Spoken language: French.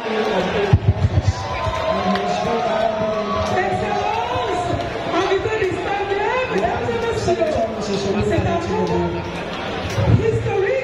Excellence, invité distingué, mesdames et messieurs, c'est un moment historique.